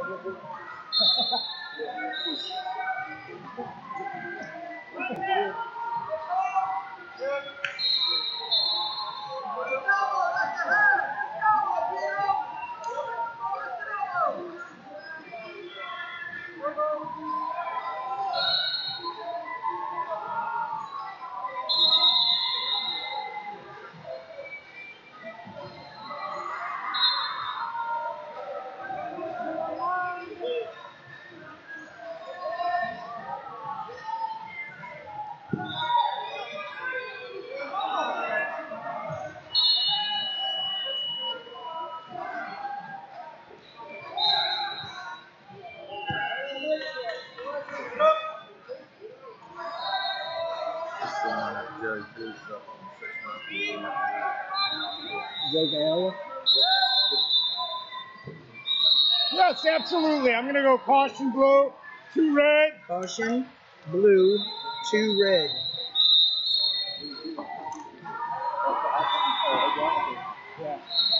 Yes, absolutely. I'm going to go caution blue, 2 red. Caution blue, 2 red. Yeah.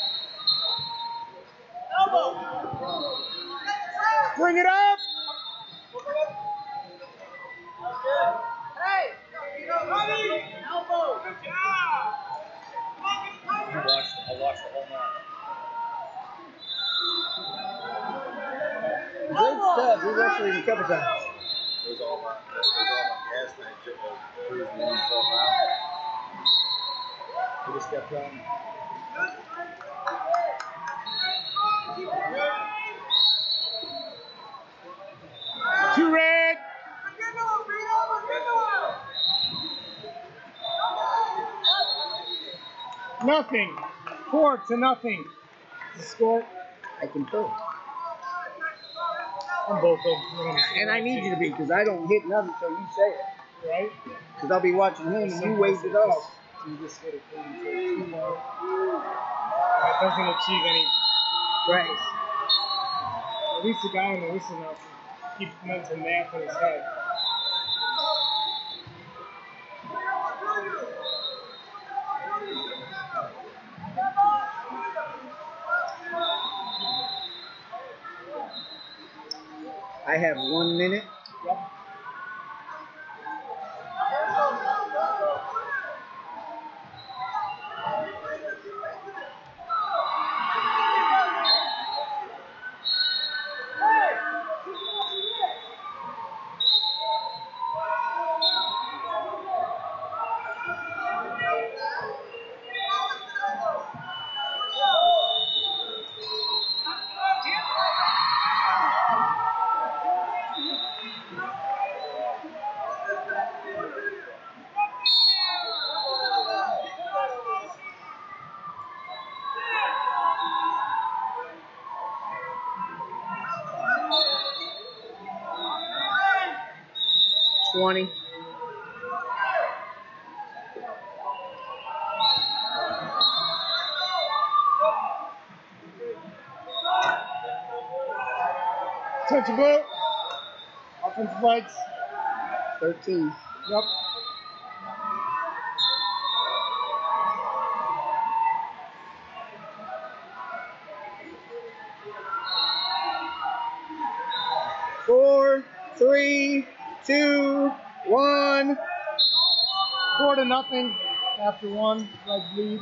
Bring it up. Hey, elbow. Good job. I watched the whole match. Good stuff. We wrestled a couple times. It was all my gas tank cruising himself out. He just kept going. Two red. Nothing. 4-0. The score. I can tell. On both of them. And I need you to be, because I don't hit nothing until you say it. Right? Because I'll be watching him and you waved it off. You just hit a clean trade. It doesn't achieve any. Right. At least the guy on the whistle now can keep mental math in his head. I have 1 minute. Yep. $20. Touchable. Offensive lights. 13. Yep. Four, 3, 2, 1. 4-0 after 1. Red lead.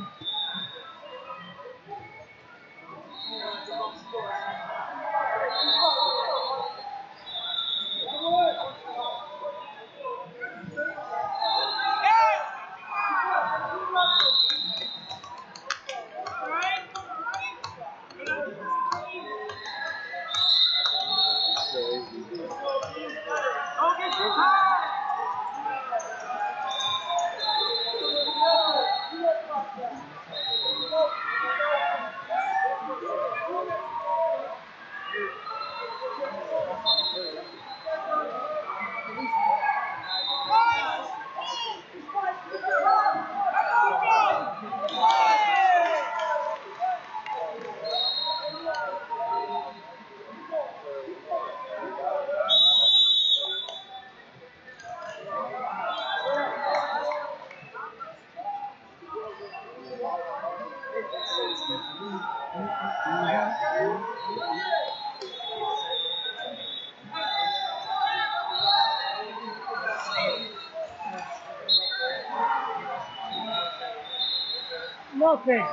Nothing.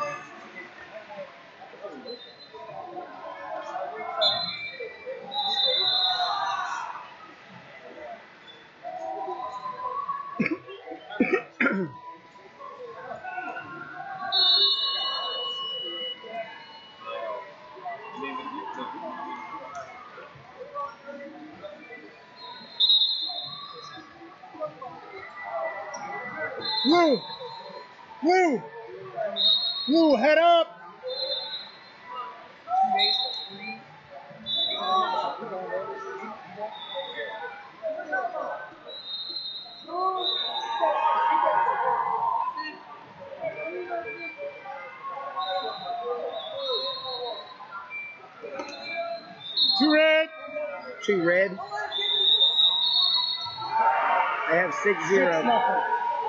Blue! Blue! Blue, head up! Two red! 2 red. I have 6-0. 6-0.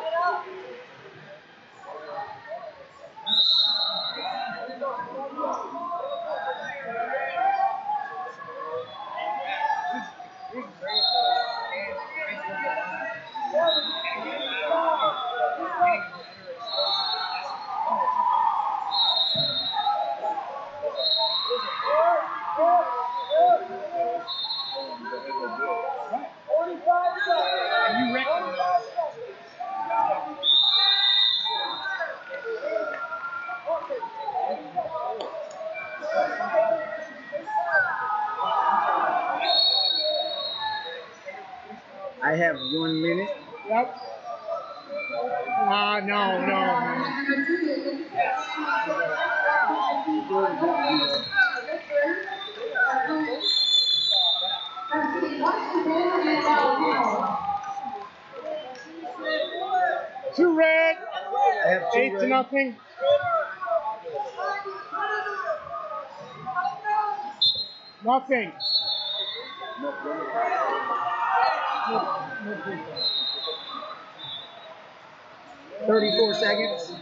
You reckon I have 1 minute. Yep. No. Two red. I have 2 red. 8-0. Nothing. No 34 seconds.